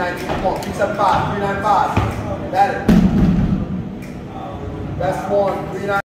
319. Come on, 375, 395. Got it. Best one, 395.